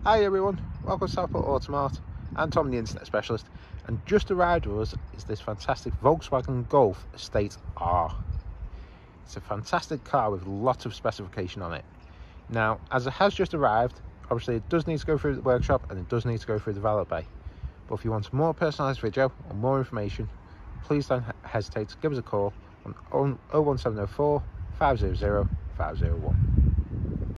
Hi everyone, welcome to Southport Automart. I'm Tom, the internet specialist, and just arrived with us is this fantastic Volkswagen Golf Estate R. It's a fantastic car with lots of specification on it. Now, as it has just arrived, obviously it does need to go through the workshop and it does need to go through the valet bay. But if you want a more personalised video or more information, please don't hesitate to give us a call on 01704 500 501.